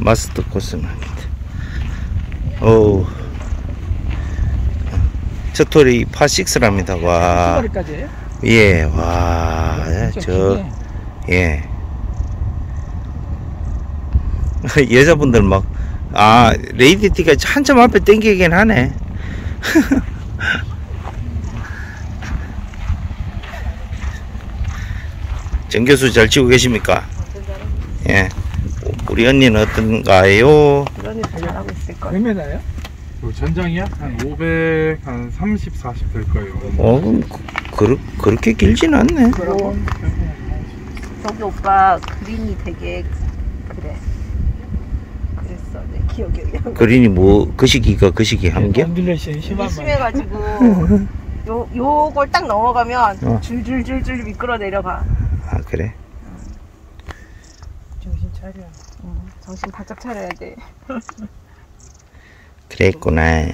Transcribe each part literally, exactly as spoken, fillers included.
마스터 코스입니다. 오, 저토리 파식스랍니다. 와, 예, 와, 저, 예. 여자분들 막, 아, 레이디티가 한참 앞에 땡기긴 하네. 정 교수 잘 치고 계십니까? 예. 우리 언니는 어떤가요? 우리 언니 잘하고 있을 거예요. 몇 미터요? 전장이야? 한 오백, 한 삼십, 사십 될 거예요. 어, 그럼 그, 그렇게 길진 않네. 뭐, 저기 오빠 그린이 되게 그래. 그랬어. 내 기억에. 그린이 뭐, 그 시기가 그 시기 한겨? 언듈레이션이 심한 심해가지고 요, 요걸 딱 넘어가면 어. 줄줄줄줄 미끄러 내려가. 아, 그래? 정신 차려. 응, 정신 바짝 차려야 돼. 그랬구나.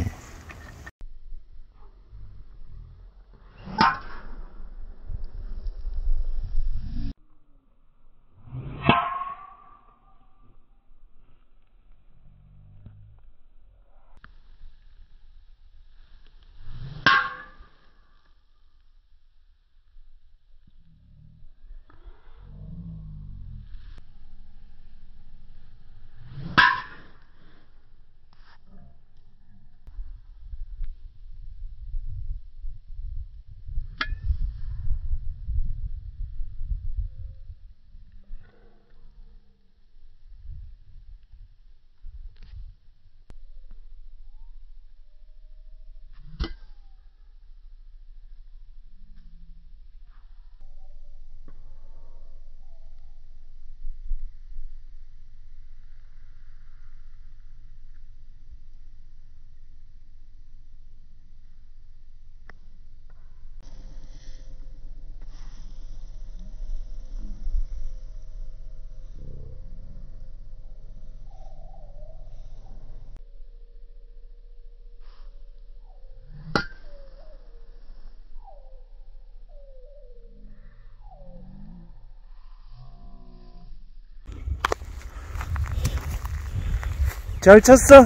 잘 쳤어?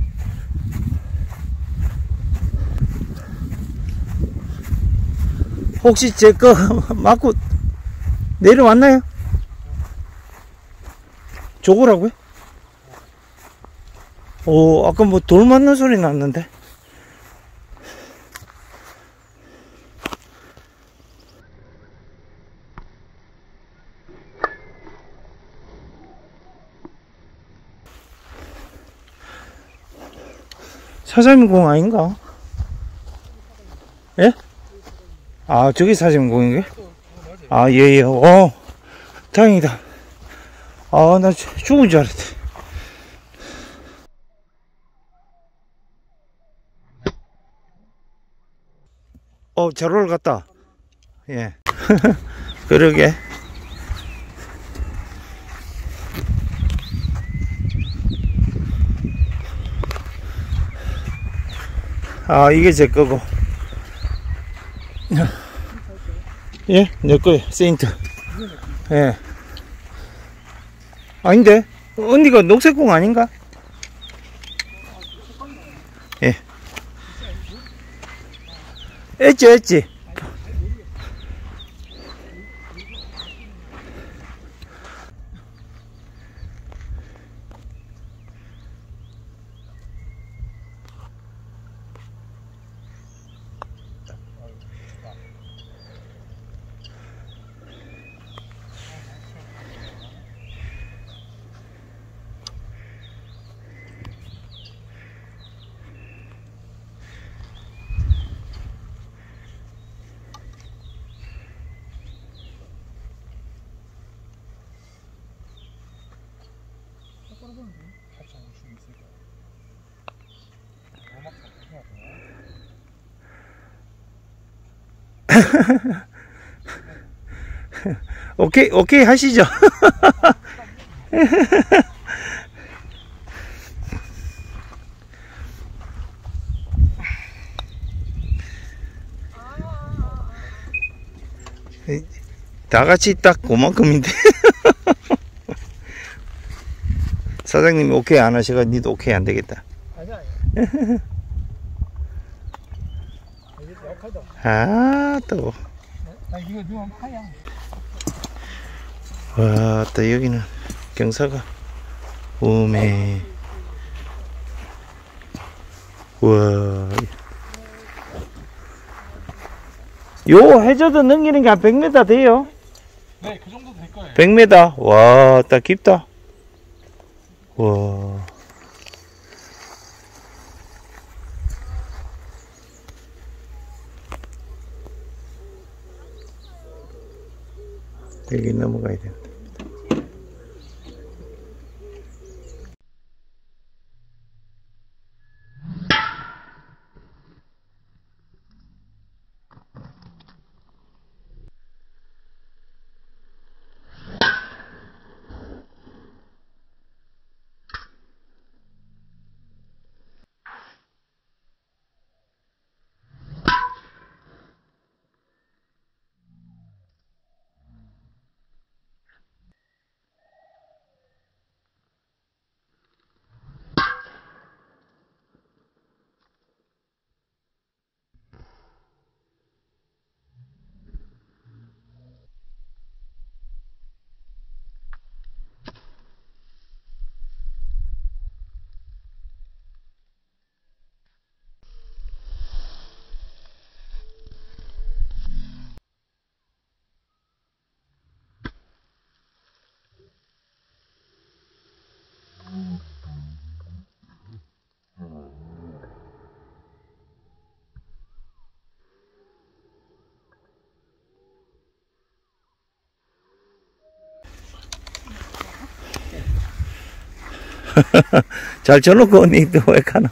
혹시 제 거 맞고 내려왔나요? 저거라고요? 오, 아까 뭐 돌 맞는 소리 났는데. 사자민공 아닌가? 예? 아, 저기 사자민공인가요? 아, 예, 예. 어, 다행이다. 아, 나 죽은 줄 알았대. 어, 잘 올라갔다. 예. 그러게. 아, 이게 제 거고. 예? 내 거예요. 세인트. 예. 아닌데? 언니가 녹색공 아닌가? 예. 엣지, 엣지. 오케이, 오케이 하시죠. 다 같이 딱 그만큼인데. 사장님이 오케이 안 하시고 니도 오케이 안 되겠다. 아니야. 이게 약하다. 아, 또. 아, 이거 누가 파야. 와, 또 여기는 경사가 오메. 와. 요 해저드 넘기는 게 한 백 미터 돼요? 네, 그 정도 될 거예요. 백 미터? 와, 딱 깊다. 와. 여기 넘어가야 돼. 잘 쳐놓고 언니 또 왜 가나?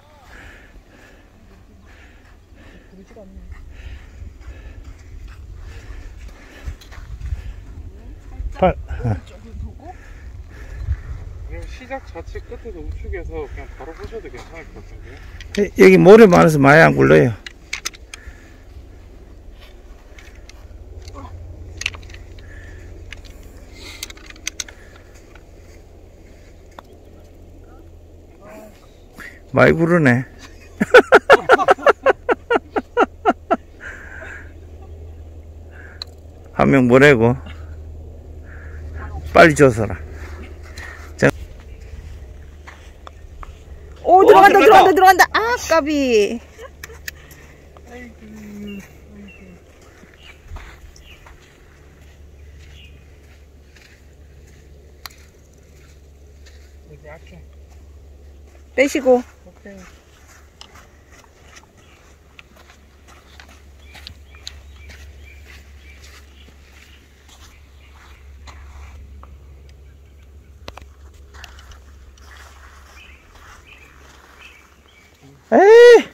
팔. 그럼 시작 좌측 끝에서 우측에서 그냥 바로 보셔도 괜찮을 것 같은데요? 여기 모래 많아서 많이 안 굴러요. 많이 구르네. 한 명 보내고 빨리 줘서라. 자. 오, 들어간다, 들어갔다. 들어간다, 들어간다. 아, 까비. 이게 약해. 빼시고. 오케이. 에이!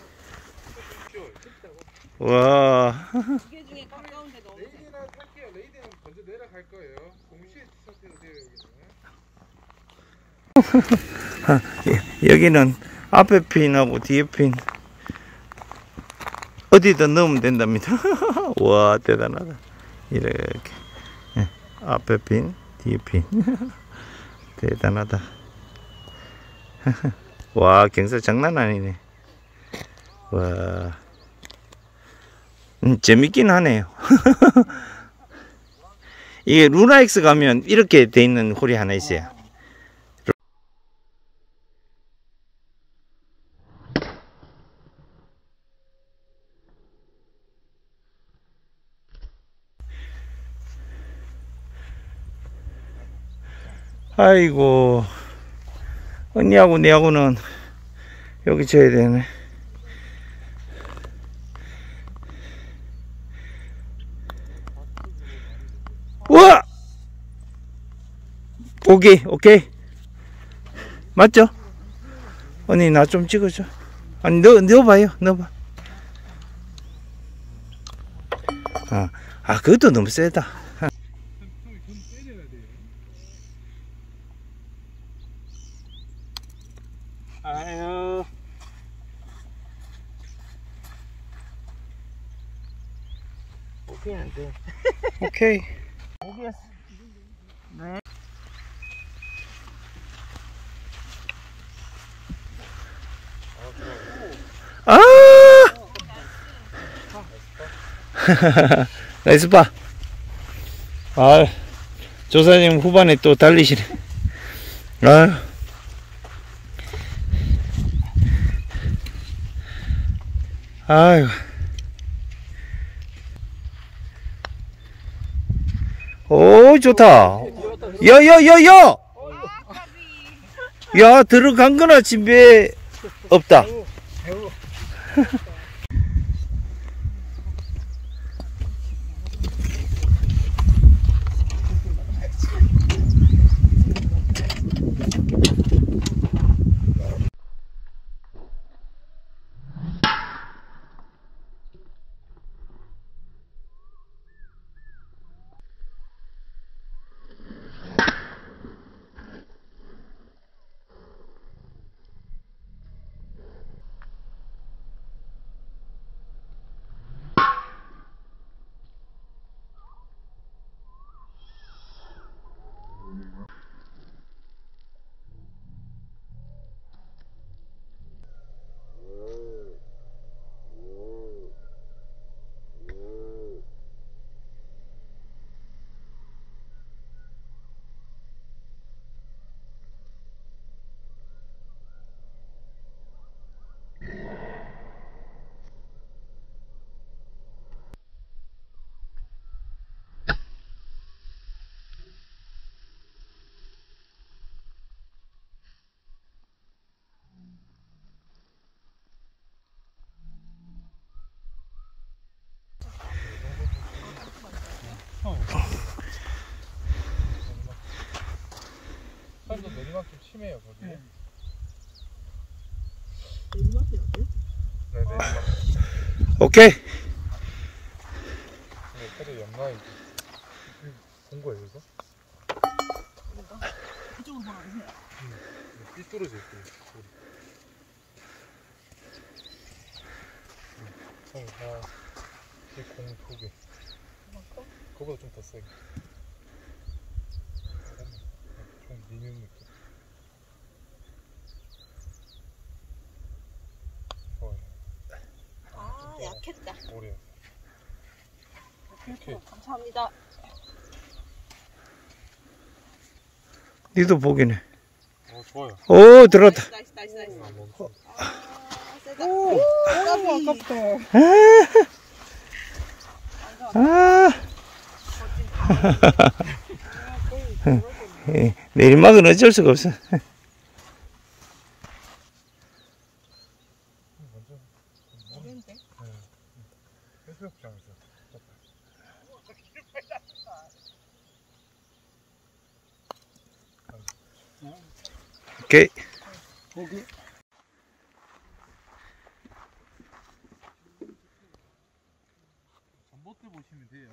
와. 두개 중에 가까운데 너무. 레이디는 탈게요. 레이디는 먼저 내려갈 거예요. 동시에 스타트해도 돼요, 여기는. 여기는 앞에 핀하고 뒤에 핀 어디든 넣으면 된답니다. 와, 대단하다. 이렇게. 예, 앞에 핀, 뒤에 핀. 대단하다. 와, 경사 장난 아니네. 와. 음, 재밌긴 하네요. 이게 루나엑스 가면 이렇게 돼 있는 홀이 하나 있어요. 아이고, 언니하고 내하고는 여기 쳐야 되네. 우와! 오케이, 오케이. 맞죠? 언니, 나 좀 찍어줘. 아니, 넣, 넣어봐요, 넣어봐. 아, 아, 그것도 너무 세다. 아유. 오케이, 안 돼. 오케이. 오케이였어. 네. 아! 나이스 파. 아, 조사님 후반에 또 달리시네. 아. 아유. 오, 좋다. 야, 야, 야, 야! 야, 들어간 거나 집에 없다. 산도 내리막 좀 심해요 거기. 네. 내리막이 어때? 네, 내리막. 오케이. 네, 그래 연마이. 본 거예요 이거? 이쪽으로 보라고. 삐뚤어져 있고. 형, 아, 이공 두 개. 그거보다 좀 더 세게. 좀 미는 느낌. 좋아요. 아, 약했다. 오래. 오케이. 감사합니다. 니도 보기네. 어, 좋아요. 오, 들었다. 나이스, 나이스, 나이스. 아, 멈춰. 아, 세다. 오, 아깝다. 아. 예, 내리막은 어쩔 수가 없어. 해수욕장에서. 오케이. 고기. 전봇대 보시면 돼요.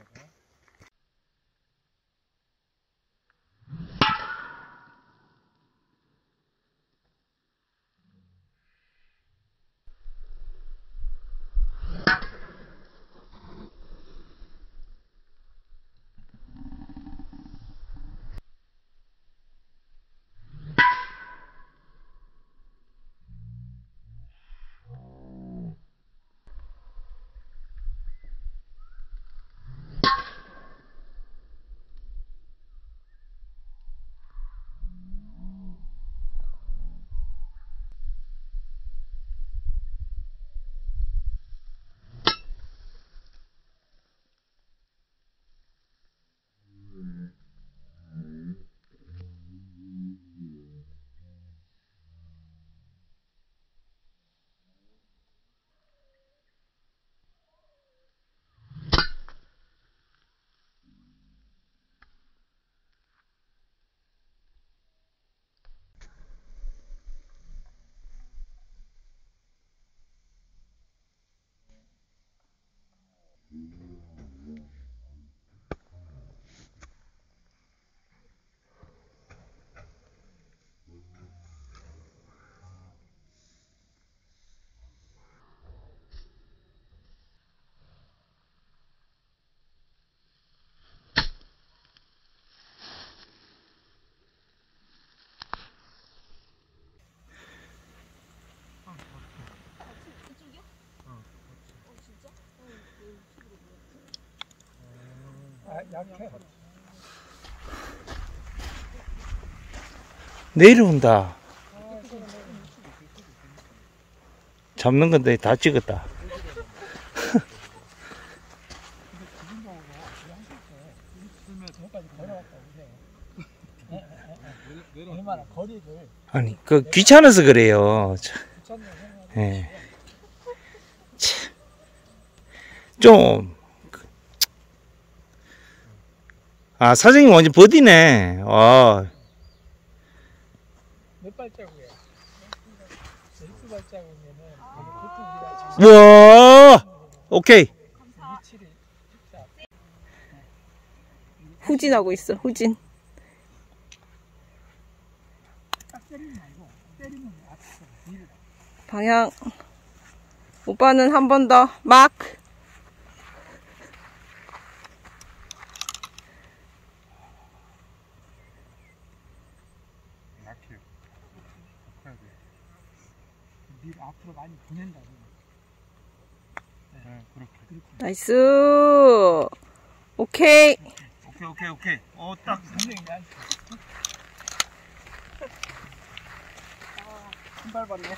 약해. 내려온다. 잡는 건데 다 찍었다. 얼마나 거리를 아니, 그 귀찮아서 그래요. 참. 예. 참. 좀. 아, 사장님 완전 버디네. 아, 몇 발자국이야? 몇 발자국이면은 보통 우리가 우와! 오케이. 위치를 후진하고 있어, 후진. 방향. 오빠는 한 번 더. 마크. 약해요. 해야 돼. 밀 앞으로 많이 보낸다. 네, 그렇게. 나이스. 오케이. 오케이, 오케이, 오케이. 어, 딱. 분명히 난 신발 봤네.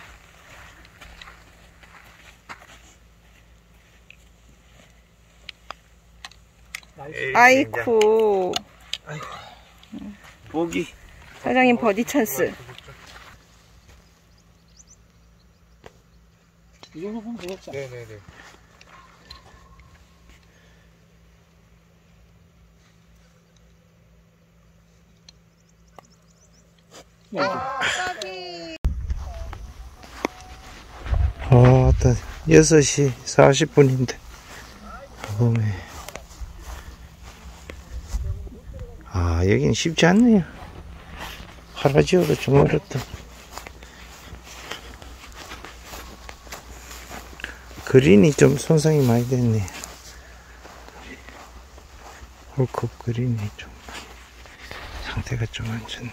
나이스. 아이쿠. 보기. 사장님 버디 찬스. 이 정도 보면 되겠죠? 네네네. 아, 딱 여섯 시 사십 분인데. 어메. 아, 여긴 쉽지 않네요. 하라지어도 좀 어렵다. 그린이 좀 손상이 많이 됐네. 홀컵 그린이 좀 상태가 좀 안 좋네.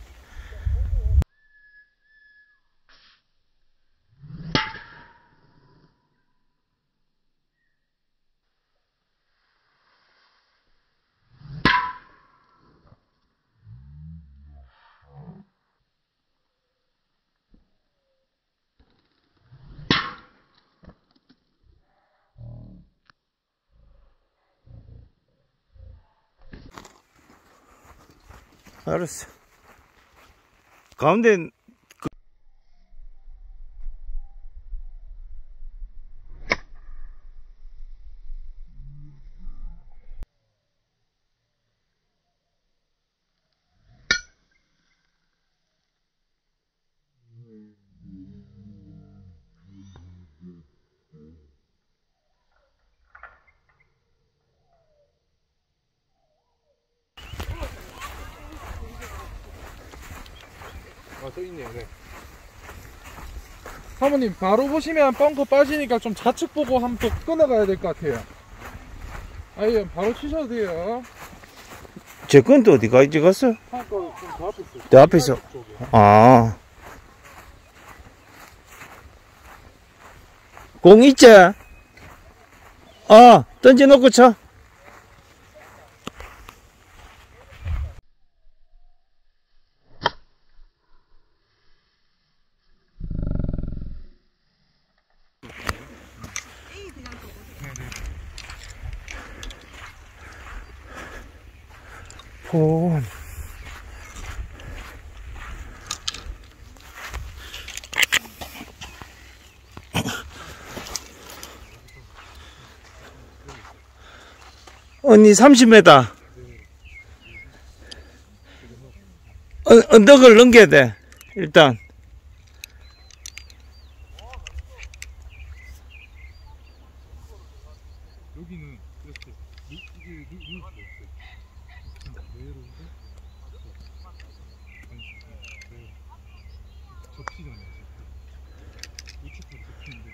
알았어. 가운데 그... 아, 또 있네요. 네. 사모님 바로 보시면 벙커 빠지니까 좀 좌측 보고 한번 또 끊어가야 될 것 같아요. 아예 바로 치셔도 돼요. 제 건 또 어디가 이제 갔어? 아까 좀더 앞에 있어요. 내 앞에 있어. 쪽에. 아. 공 있지? 어, 던져놓고 쳐. 폰. 언니 삼십 미터. 어, 언덕을 넘겨야 돼. 일단. 여기는 이렇게 누, 이게 누, 누울 수가 없어요. 내려오고 네. 접시잖아요. 우측으로 접히는데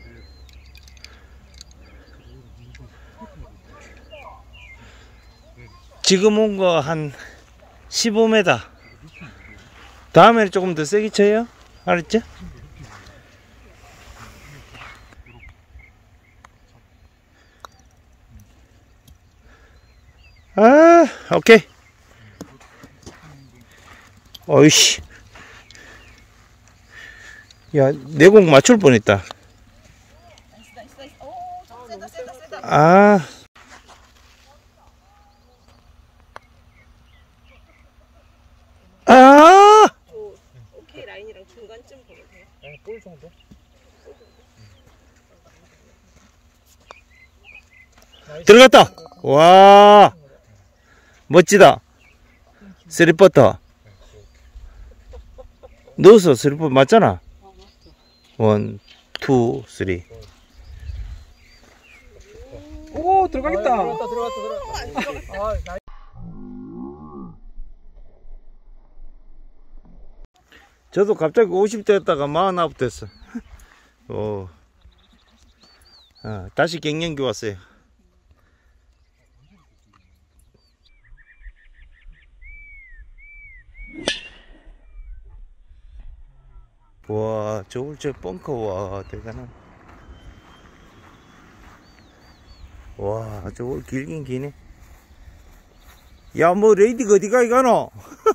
지금 온 거 한 십오 미터. 다음에는 조금 더 세게 쳐요. 알았죠? 아, 오케이. 어이씨. 야, 내 공 맞출 뻔했다. 나이스, 나이스, 나이스. 오, 좀 세다, 세다, 세다. 아, 아, 오, 오케이 라인이랑 중간쯤 보면 돼요. 네, 볼 정도? 들어갔다. 와, 멋지다. 쓰리퍼터. 넣었어, 쓰리퍼 맞잖아. 원, 투, 쓰리. 오 들어가겠다. 들어갔다 들어갔다 들어갔다. 아, 나이. 저도 갑자기 오십 대였다가 사십구 됐어. 오. 아, 다시 갱년기 왔어요. 와, 저걸 저 벙커, 와, 대단한. 와, 저걸 길긴 기네. 야, 뭐, 레이디가 어디가 이가노?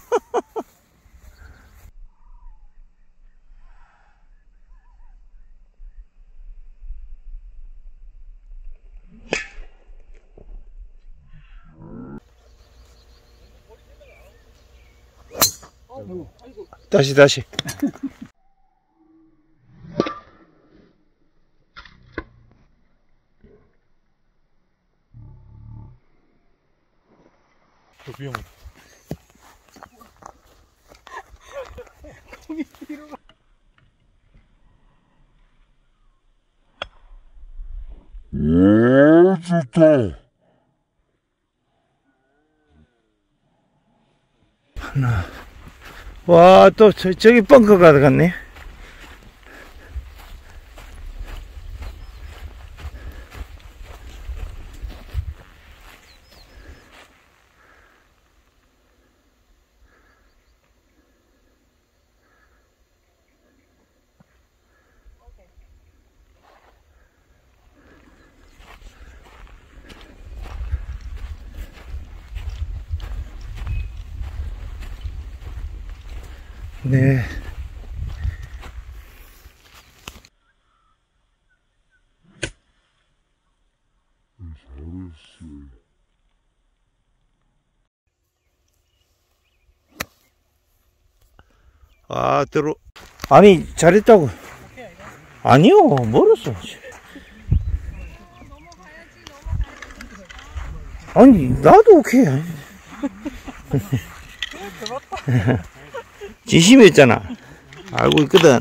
다시, 다시. 저 위험하다. 오, 좋다. 와, 또, 저, 저기 벙커가 들어갔네. 네. 아, 들어. 아니, 잘했다고. 아니요, 멀었어. 아니, 나도 오케이. 지심했잖아. 알고 있거든.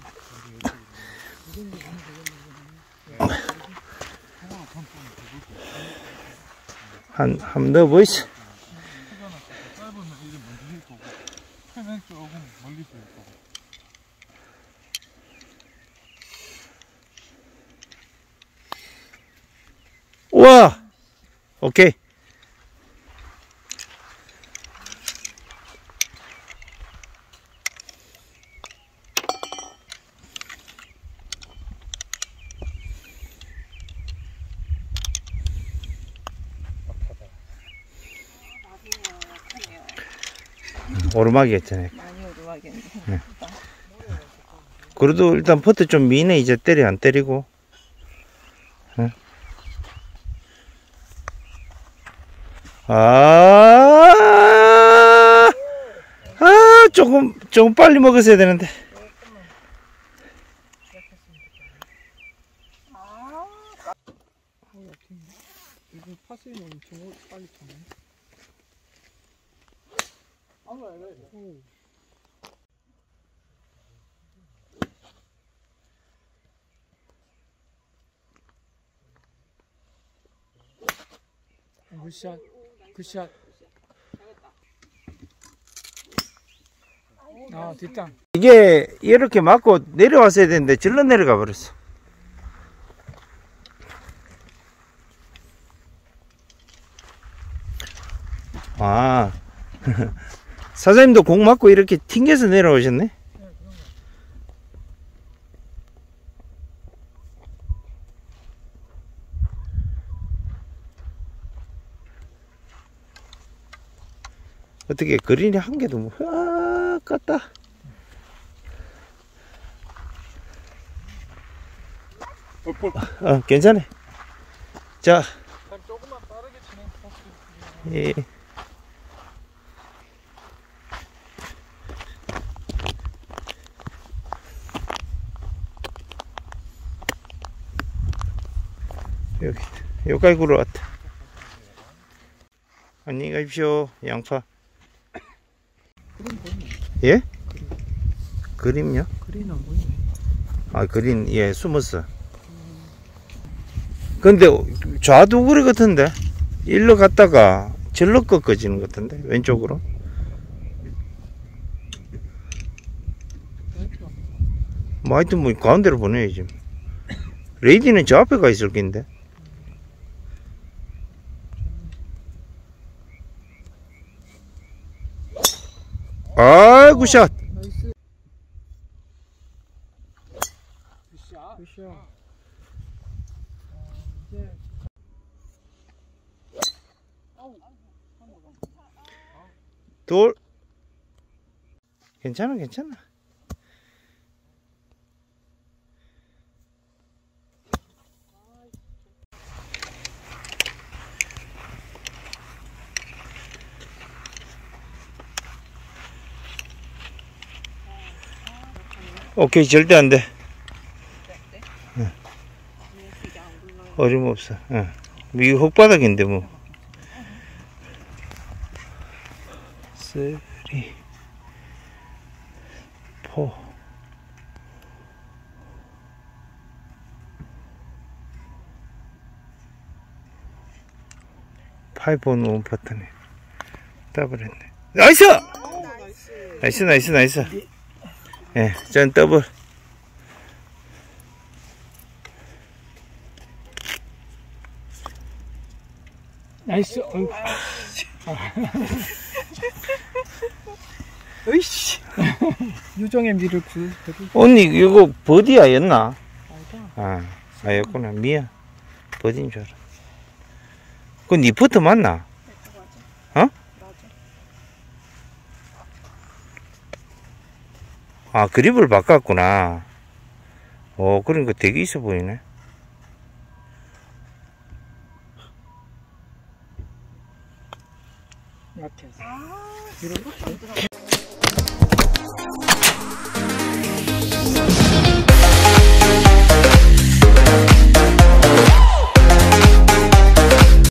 한, 한 번 더 보이스. 짧으면 이제 먼저 힐 거고, 패는 조금 멀리서 힐 거고. 우와! 오케이. 오르막이 했잖아요. 많이 오르막이었네. 그래도 일단 퍼트 좀 미네. 이제 때려 안 때리고. 응? 아, 아, 조금, 조금 빨리 먹었어야 되는데. 이거 파스는 엄청 빨리 차네. 굿샷, 굿샷. 아, 뒷땅. 이게 이렇게 맞고 내려왔어야 되는데 절로 내려가 버렸어. 아, 사장님도 공 맞고 이렇게 튕겨서 내려오셨네? 어떻게 그린이 한 개도 뭐, 아, 깠다. 어, 볼. 어, 괜찮아. 자, 그럼 조금만 빠르게 치는. 예. 여기, 여기까지 굴러왔다. 안녕히 가십시오, 양파. 그림 보이네. 예? 그림요? 그린 안 보이네. 아, 그린, 예, 숨었어. 근데 좌두구리 같은데? 일로 갔다가 절로 꺾어지는 것 같은데? 왼쪽으로? 뭐 하여튼 뭐 가운데로 보내야지. 레이디는 저 앞에 가 있을 낀데. 아이고 샷. 나이스. 굿샷. 굿샷. 이제 돌. 괜찮아, 괜찮아. 오케이, 절대 안 돼. 응. 어림없어. 응. 이거 흙바닥인데 뭐. 쓰리, 포. 파이브 원 퍼터네. 더블 했네. 나이스! 나이스, 나이스, 나이스. 예, 전 더블. 나이스. 어이구. 으이씨. 유정의 미를 구. 언니, 이거 버디야였나? 아니다. 아, 아였구나. 미안. 버디인 줄 알아. 그건 니 퍼터 맞나? 어? 아, 그립을 바꿨구나. 어, 그러니까 되게 있어 보이네. 약해서. 이렇게.